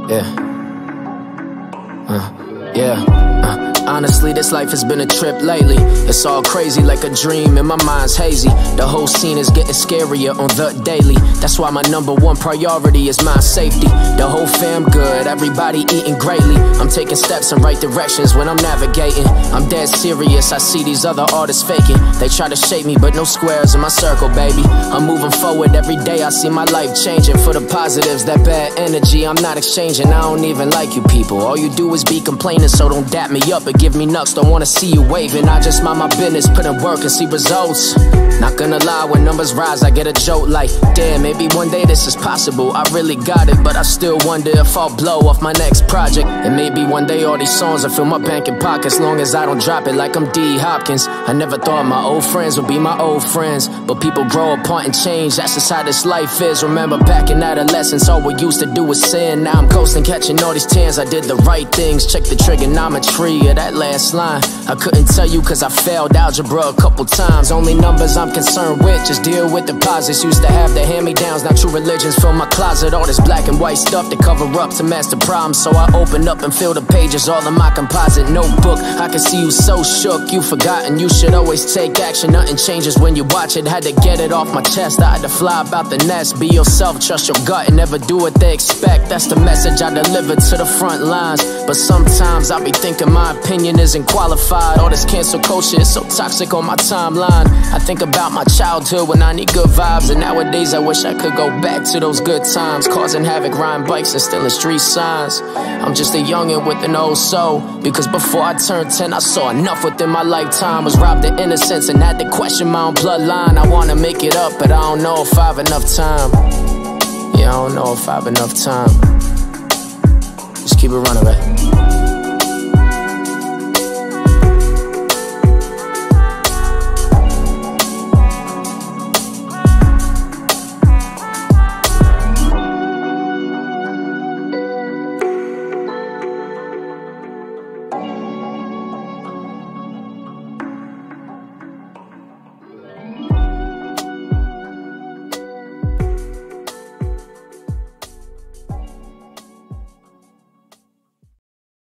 Honestly, this life has been a trip lately. It's all crazy like a dream and my mind's hazy. The whole scene is getting scarier on the daily. That's why my #1 priority is my safety. The whole fam good, everybody eating greatly. I'm taking steps in right directions when I'm navigating. I'm dead serious, I see these other artists faking. They try to shape me, but no squares in my circle, baby. I'm moving forward every day, I see my life changing. For the positives, that bad energy I'm not exchanging. I don't even like you people. All you do is be complaining, so don't dap me up and give me nuts. Don't wanna see you waving, I just mind my business, put in work and see results. Not gonna lie, when numbers rise I get a joke like, damn, maybe one day this is possible. I really got it, but I still wonder if I'll blow off my next project. And maybe one day all these songs will fill my bank and pockets, long as I don't drop it like I'm D. Hopkins. I never thought my old friends would be my old friends, but people grow apart and change, that's just how this life is. Remember back in adolescence, all we used to do was sin. Now I'm coasting, catching all these tans, I did the right things. Check the trigonometry of that last line. I couldn't tell you cause I failed algebra a couple times. Only numbers I'm concerned with, just deal with deposits. Used to have the hand-me-downs, now true religions fill my closet. All this black and white stuff to cover up to mask the problems. So I open up and fill the pages, all in my composite notebook. I can see you so shook, you forgotten. You should always take action, nothing changes when you watch it. Had to get it off my chest, I had to fly about the nest. Be yourself, trust your gut, and never do what they expect. That's the message I deliver to the front lines. But sometimes I be thinking my opinion isn't qualified. All this cancel culture is so toxic on my timeline. I think about my childhood when I need good vibes, and nowadays I wish I could go back to those good times. Causing havoc, riding bikes and stealing street signs. I'm just a youngin' with an old soul, because before I turned 10 I saw enough within my lifetime. Was robbed of innocence and had to question my own bloodline. I wanna make it up, but I don't know if I have enough time. Yeah, I don't know if I have enough time. Just keep it running, right?